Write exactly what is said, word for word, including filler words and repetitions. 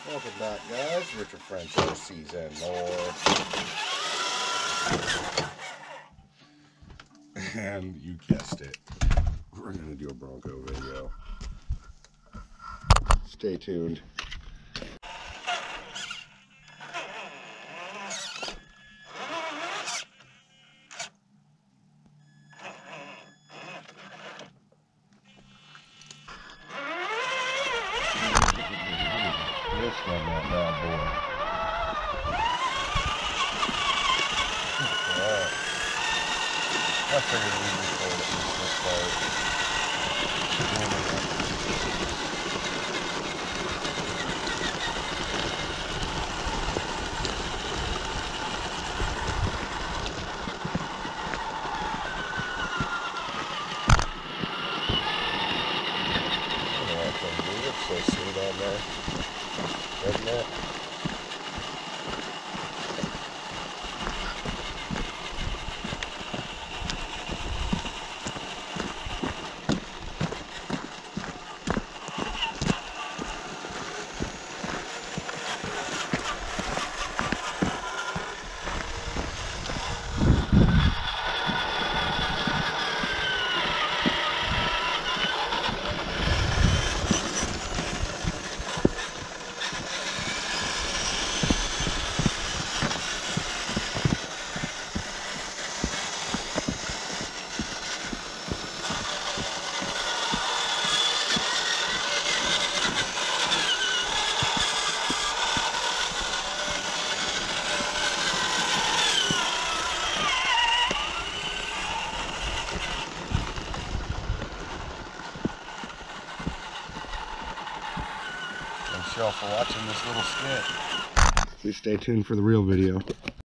Welcome back, guys. Richard French overseas and more. And you guessed it, we're going to do a bronco video. Stay tuned. This one, that bad boy. Alright. I figured we'd record it this part. It's so sweet on there. Isn't it? Thanks y'all for watching this little skit. Please stay tuned for the real video.